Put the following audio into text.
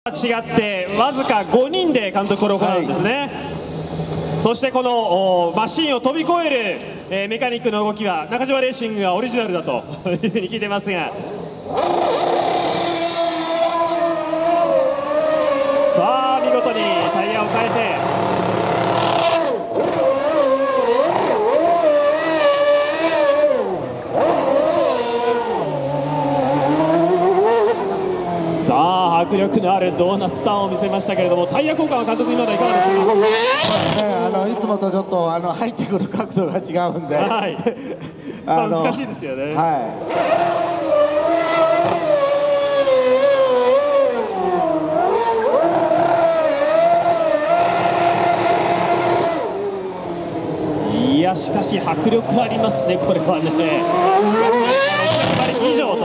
違ってわずか5人で監督これを行うんですね、そしてこのマシンを飛び越える、メカニックの動きは中島レーシングがオリジナルだというふうに聞いてますが、さあ見事にタイヤを変えてさあ迫力のあるドーナツターンを見せましたけれども、タイヤ交換は監督今のいかがでしたか。 そうですね、いつもとちょっと入ってくる角度が違うんで、 はい、難しいですよね。いやしかし迫力ありますね、これはね。